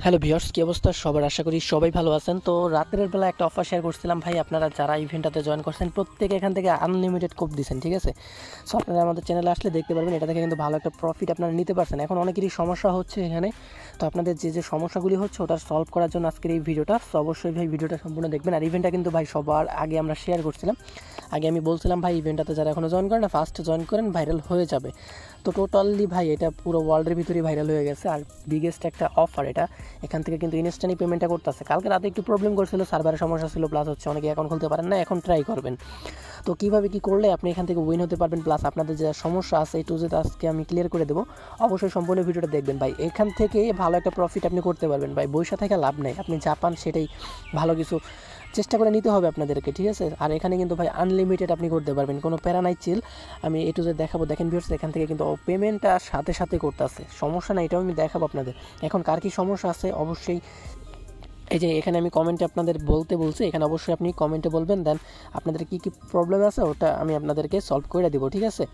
Hello viewers, কি অবস্থা সবার? আশা করি সবাই ভালো আছেন। তো রাতের বেলা একটা অফার শেয়ার করছিলাম ভাই, আপনারা যারা ইভেন্টটাতে জয়েন করছেন প্রত্যেকে এখান থেকে আনলিমিটেড কোপ দিচ্ছেন, ঠিক আছে। সো আপনারা আমাদের চ্যানেলে আসলে দেখতে পারবেন, এটা থেকে কিন্তু ভালো একটা প্রফিট আপনারা নিতে পারছেন। এখন অনেকেরই সমস্যা হচ্ছে এখানে, তো আপনাদের যে সমস্যাগুলি হচ্ছে ওটা সলভ করার জন্য আজকের এই ভিডিওটা। সো অবশ্যই ভাই ভিডিওটা সম্পূর্ণ দেখবেন। আর ইভেন্টটা কিন্তু ভাই সবার আগে আমরা শেয়ার করছিলাম, আগে আমি বলছিলাম ভাই ইভেন্টটাতে যারা এখনও জয়েন করেন না ফার্স্ট জয়েন করেন, ভাইরাল হয়ে যাবে। তো টোটালি ভাই এটা পুরো ওয়ার্ল্ডের ভিতরেই ভাইরাল হয়ে গেছে। আর বিগেস্ট একটা অফার এটা, এখান থেকে কিন্তু ইনস্ট্যান্টলি পেমেন্টটা করতেছে। কালকে রাতে একটু প্রবলেম করছিল, সার্ভারের সমস্যা ছিল, প্লাস হচ্ছে অনেকে অ্যাকাউন্ট খুলতে পারেন না। এখন ট্রাই করবেন তো কীভাবে কী করলে আপনি এখান থেকে উইন হতে পারবেন, প্লাস আপনাদের যে সমস্যা আছে এই টু জেড আজকে আমি ক্লিয়ার করে দেবো। অবশ্যই সম্পূর্ণ ভিডিওটা দেখবেন ভাই, এখান থেকে ভালো একটা প্রফিট আপনি করতে পারবেন ভাই। বৈশা থেকে লাভ নেই, আপনি যা পান সেটাই ভালো কিছু চেষ্টা করে নিতে হবে আপনাদেরকে, ঠিক আছে। আর এখানে কিন্তু ভাই আনলিমিটেড আপনি করতে পারবেন, কোনো প্যারা নাই, চিল। আমি এ টু জেড দেখাবো, দেখেন ভিউয়ার্স, এখান থেকে কিন্তু পেমেন্টটা সাথে সাথে করতেছে, সমস্যা না, এটাও আমি দেখাবো আপনাদের। এখন কার কী সমস্যা আছে অবশ্যই এই যে এখানে আমি কমেন্টে আপনাদের বলতে বলছি, এখানে অবশ্যই আপনি কমেন্টে বলবেন, দেন আপনাদের কী কী প্রবলেম আছে ওটা আমি আপনাদেরকে সলভ করে দেবো, ঠিক আছে।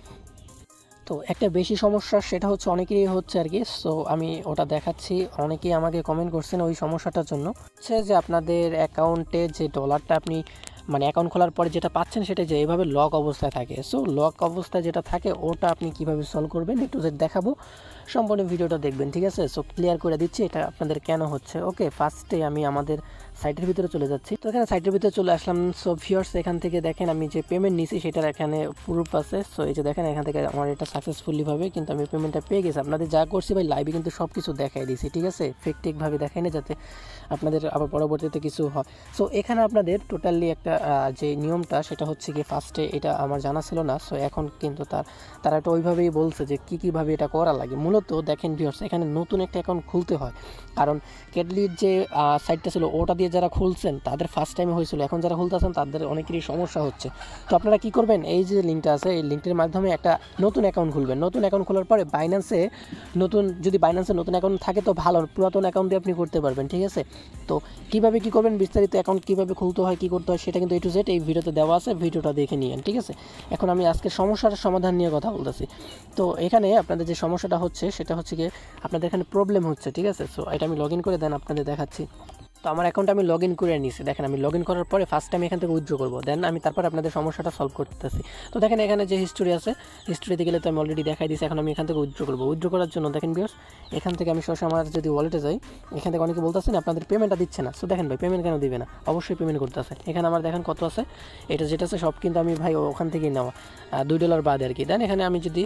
তো একটা বেশি সমস্যা সেটা হচ্ছে অনেকেরই হচ্ছে আর কি, সো আমি ওটা দেখাচ্ছি। অনেকেই আমাকে কমেন্ট করছেন ওই সমস্যাটার জন্য, হচ্ছে যে আপনাদের অ্যাকাউন্টে যে ডলারটা আপনি মানে অ্যাকাউন্ট খোলার পরে যেটা পাচ্ছেন সেটা যে এইভাবে লক অবস্থায় থাকে। সো লক অবস্থায় যেটা থাকে ওটা আপনি কীভাবে সলভ করবেন একটু যে দেখাবো, সম্পূর্ণ ভিডিওটা দেখবেন, ঠিক আছে। সো ক্লিয়ার করে দিচ্ছি এটা আপনাদের কেন হচ্ছে। ওকে, ফার্স্টে আমি আমাদের সাইটের ভিতরে চলে যাচ্ছি। তো এখানে সাইটের ভিতরে চলে আসলাম। সো ভিউয়ার্স, এখান থেকে দেখেন আমি যে পেমেন্ট নিয়েছি সেটার এখানে প্রুফ আছে। সো এই যে দেখেন এখান থেকে আমার এটা সাকসেসফুলিভাবে কিন্তু আমি পেমেন্টটা পেয়ে গেছি। আপনাদের যা করছি ভাই লাইভে কিন্তু সব কিছু দেখাই দিয়েছি, ঠিক আছে, ফেকটিকভাবে দেখাই না যাতে আপনাদের আবার পরবর্তীতে কিছু হয়। সো এখানে আপনাদের টোটালি একটা যে নিয়মটা সেটা হচ্ছে কি, ফার্স্টে এটা আমার জানা ছিল না। সো এখন কিন্তু তারা একটা ওইভাবেই বলছে যে কীভাবে এটা করা লাগে। মূলত দেখেন ভিউয়ার্স, এখানে নতুন একটা অ্যাকাউন্ট খুলতে হয়, কারণ ক্যাটলির যে সাইটটা ছিল ওটা দিয়ে যারা খুলছেন তাদের ফার্স্ট টাইমে হয়েছিল, এখন যারা খুলতেছেন তাদের অনেকেরই সমস্যা হচ্ছে। তো আপনারা কী করবেন, এই যে লিঙ্কটা আছে এই লিঙ্কটির মাধ্যমে একটা নতুন অ্যাকাউন্ট খুলবেন। নতুন অ্যাকাউন্ট খোলার পরে বাইন্যান্সে যদি বাইন্যান্সে নতুন অ্যাকাউন্ট থাকে তো ভালো, পুরাতন অ্যাকাউন্ট দিয়ে আপনি করতে পারবেন, ঠিক আছে। তো কীভাবে কী করবেন, বিস্তারিত অ্যাকাউন্ট কীভাবে খুলতে হয়, কী করতে হয় সেটা কিন্তু এ টু জেড এই ভিডিওতে দেওয়া আছে, ভিডিওটা দেখে নিয়েন, ঠিক আছে। এখন আমি আজকে সমস্যার সমাধান নিয়ে কথা বলতেছি। তো এখানে আপনাদের যে সমস্যাটা হচ্ছে সেটা হচ্ছে কি, আপনাদের এখানে প্রবলেম হচ্ছে, ঠিক আছে। সো এটা আমি লগ ইন করে দেন আপনাদের দেখাচ্ছি। তো আমার অ্যাকাউন্টে আমি লগ ইন করে নিয়েছি, দেখেন আমি লগ ইন করার পরে ফার্স্ট টাইম এখান থেকে উইথড্র করবো, দেন আমি তারপর আপনাদের সমস্যাটা সলভ করতেছি। তো দেখেন এখানে যে হিস্টোরি আছে, হিস্টোরিতে গেলে তো আমি অলরেডি দেখাই দিয়েছি। এখন আমি এখান থেকে উইথড্র করবো। উইথড্র করার জন্য দেখেন ভিউয়ার্স, এখান থেকে আমি সরাসরি আমার যদি ওয়ালেটে যাই, এখান থেকে অনেকে বলতেছেন আপনাদের পেমেন্টটা দিচ্ছে না। সো দেখেন ভাই পেমেন্ট কেন দিবে না, অবশ্যই পেমেন্ট করতে আছে। এখানে আমার দেখেন কত আছে, এটা যেটা আছে সব কিন্তু আমি ভাই ওখান থেকেই নেওয়া, $2 বাদে আর কি। দেন এখানে আমি যদি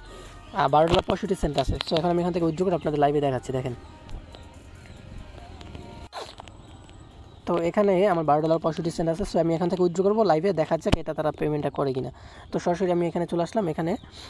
$12.65 আছে। সো এখন আমি এখান থেকে উইথড্র করে আপনাদের লাইভে দেখাচ্ছি, দেখেন। তো এখানে আমার $12.65 আছে। সো আমি এখান থেকে উইথড্র করবো, লাইভে দেখা যাক এটা তারা পেমেন্টটা করে কিনা। তো সরাসরি আমি এখানে চলে আসলাম, এখানে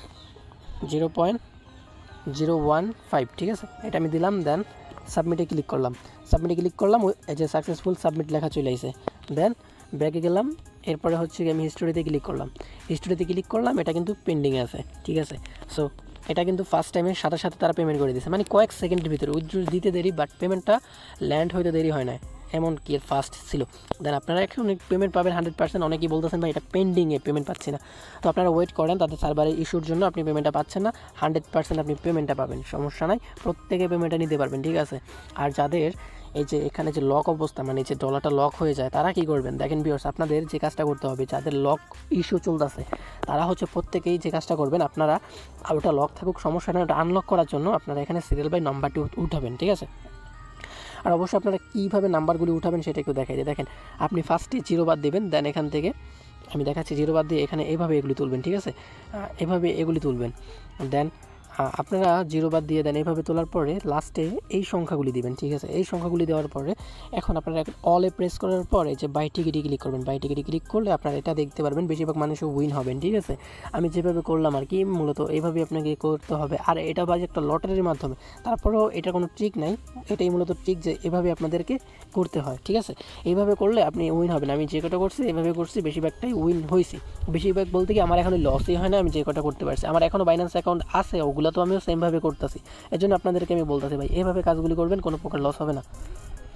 0.015, ঠিক আছে, এটা আমি দিলাম। দেন সাবমিটে ক্লিক করলাম, এই যে সাকসেসফুল সাবমিট লেখা চলে আসে। দেন ব্যাকে গেলাম, এরপরে হচ্ছে আমি হিস্টোরিতে ক্লিক করলাম, এটা কিন্তু পেন্ডিংয়ে আছে, ঠিক আছে। সো এটা কিন্তু ফার্স্ট টাইমের সাথে সাথে তারা পেমেন্ট করে দিয়েছে, মানে কয়েক সেকেন্ডের ভিতরে। উইথড্র দিতে দেরি, বাট পেমেন্টটা ল্যান্ড হইতে দেরি হয় না, এমন কি ফাস্ট ছিল। দেন আপনারা এখন পেমেন্ট পাবেন 100%। অনেকেই বলতেছেন ভাই এটা পেন্ডিংয়ে, পেমেন্ট পাচ্ছি না। তো আপনারা ওয়েট করেন, তাদের সার্ভারের ইস্যুর জন্য আপনি পেমেন্টটা পাচ্ছেন না। 100% আপনি পেমেন্টটা পাবেন, সমস্যা নাই, প্রত্যেকে পেমেন্টটা নিতে পারবেন, ঠিক আছে। আর যাদের এই যে এখানে যে লক অবস্থা, মানে যে ডলারটা লক হয়ে যায়, তারা কি করবেন দেখেন ভিউয়ার্স, আপনাদের যে কাজটা করতে হবে, যাদের লক ইস্যু চলতেছে তারা হচ্ছে প্রত্যেকেই যে কাজটা করবেন, আপনারা ওটা লক থাকুক সমস্যা নেই, ওটা আনলক করার জন্য আপনারা এখানে সিরিয়াল বাই নাম্বারটি উঠাবেন, ঠিক আছে। আর অবশ্যই আপনারা কীভাবে নাম্বারগুলি উঠাবেন সেটা একটু দেখাই দিই। দেখেন আপনি ফার্স্টে 0 বাদ দেবেন, দেন এখান থেকে আমি দেখাচ্ছি 0 বাদ দিয়ে এখানে এইভাবে এগুলি তুলবেন, ঠিক আছে, এভাবে এগুলি তুলবেন। দেন আপনারা 0 বাদ দিয়ে দেন, এইভাবে তোলার পরে লাস্টে এই সংখ্যাগুলি দিবেন, ঠিক আছে। এই সংখ্যাগুলি দেওয়ার পরে এখন আপনারা অলে প্রেস করার পরে যে বাই টিকিটে ক্লিক করবেন, বাই টিকিটে ক্লিক করলে আপনারা এটা দেখতে পারবেন, বেশিরভাগ মানুষও উইন হবেন, ঠিক আছে। আমি যেভাবে করলাম আর কি, মূলত এইভাবে আপনাকে করতে হবে। আর এটা বাজে একটা লটারির মাধ্যমে, তারপরেও এটা কোনো ট্রিক নাই, এটাই মূলত ট্রিক যে এভাবে আপনাদেরকে করতে হয়, ঠিক আছে। এইভাবে করলে আপনি উইন হবেন। আমি যে কটা করছি এভাবে করছি, বেশিরভাগটাই উইন হয়েছি। বেশিরভাগ বলতে কি আমার এখনও লসই হয় না, আমি যে কটা করতে পারছি। আমার এখনও বাইন্যান্স অ্যাকাউন্ট আছে, ওগুলো তো আমিও সেমভাবে করতেছি। এর জন্য আপনাদেরকে আমি বলতেছি ভাই এভাবে কাজগুলি করবেন, কোনো প্রকার লস হবে না।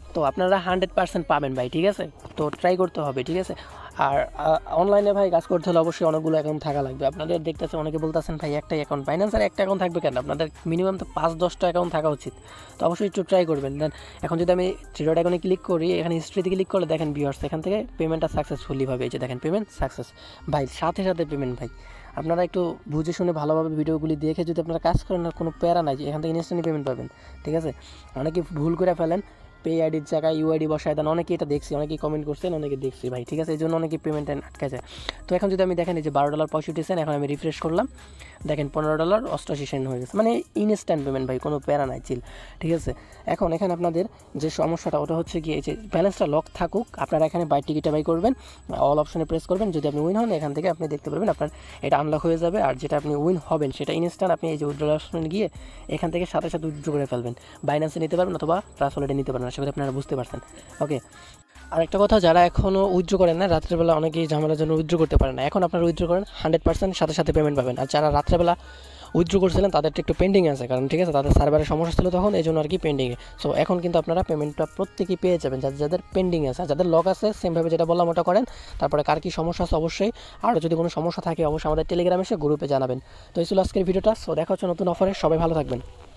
তো আপনারা 100% পাবেন ভাই, ঠিক আছে। তো ট্রাই করতে হবে, ঠিক আছে। আর অনলাইনে ভাই কাজ করতে হলে অবশ্যই অনেকগুলো অ্যাকাউন্ট থাকা লাগবে। আপনাদের দেখতেছে অনেকে বলতেছেন ভাই একটাই অ্যাকাউন্ট, বাইন্যান্সের একটা অ্যাকাউন্ট থাকবে কেন, আপনাদের মিনিমাম তো 5-10টা অ্যাকাউন্ট থাকা উচিত। তো অবশ্যই একটু ট্রাই করবেন। দেন এখন যদি আমি থ্রি ডট আইকনে ক্লিক করি, এখানে হিস্ট্রিতে ক্লিক করলে দেখেন ভিউয়ার্স এখান থেকে পেমেন্টটা সাকসেসফুলি ভাবে, এই যে দেখেন পেমেন্ট সাকসেস ভাই, সাথে সাথে পেমেন্ট ভাই। আপনারা একটু বুঝে শুনে ভালোভাবে ভিডিওগুলি দেখে যদি আপনারা কাজ করেন, না কোনো প্যারা নাই যে এখান থেকে ইনস্ট্যান্টলি পেমেন্ট পাবেন, ঠিক আছে। অনেকে ভুল করে ফেলেন, পে আইডির জায়গায় ইউআইডি বসায় দেন, অনেকে এটা দেখছি, অনেকেই কমেন্ট করছেন, অনেকে দেখছি ভাই, ঠিক আছে। এই জন্য অনেকে পেমেন্ট আটকে যায়। তো এখন যদি আমি দেখেন এই যে $12.65, এখন আমি রিফ্রেশ করলাম, দেখেন $15.88 হয়ে গেছে, মানে ইনস্ট্যান্ট পেমেন্ট ভাই, কোনো প্যারা নাই, চিল, ঠিক আছে। এখন এখানে আপনাদের যে সমস্যাটা ওটা হচ্ছে কি, এই যে ব্যালেন্সটা লক থাকুক, আপনারা এখানে বাই টিকিটে বাই করবেন, অল অপশনে প্রেস করবেন, যদি আপনি উইন হন এখান থেকে আপনি দেখতে পারবেন আপনার এটা আনলক হয়ে যাবে। আর যেটা আপনি উইন হবেন সেটা ইনস্ট্যান্ট আপনি এই যে উইথড্রল অপশনে গিয়ে এখান থেকে সাথে সাথে উইথড্র করে ফেলবেন, বাইন্যান্সে নিতে পারবেন অথবা ট্রাস্ট ওয়ালেটে নিতে পারবেন। আশা করি আপনারা বুঝতে পারছেন, ওকে। আরেকটা কথা, যারা এখনও উইথড্র করেন না, রাত্রেবেলা অনেকেই ঝামেলার জন্য উইথড্র করতে পারেন না, এখন আপনারা উইথড্র করেন 100% সাথে সাথে পেমেন্ট পাবেন। আর যারা রাত্রেবেলা উইথড্র করছিলেন তাদেরটা একটু পেন্ডিং আছে, কারণ ঠিক আছে তাদের সার্ভারের সমস্যা ছিল তখন, এই জন্য আর কি পেন্ডিংয়ে। সো এখন কিন্তু আপনারা পেমেন্টটা প্রত্যেকেই পেয়ে যাবেন, যাদের পেন্ডিং আছে। আর যাদের লক আছে সেমভাবে যেটা বললাম ওটা করেন। তারপরে কার কী সমস্যা আছে অবশ্যই, আর যদি কোনো সমস্যা থাকে অবশ্যই আমাদের টেলিগ্রামে এসে গ্রুপে জানাবেন। তো এই ছিল আজকের ভিডিওটা। সো দেখা হচ্ছে নতুন অফারে, সবাই ভালো থাকবেন।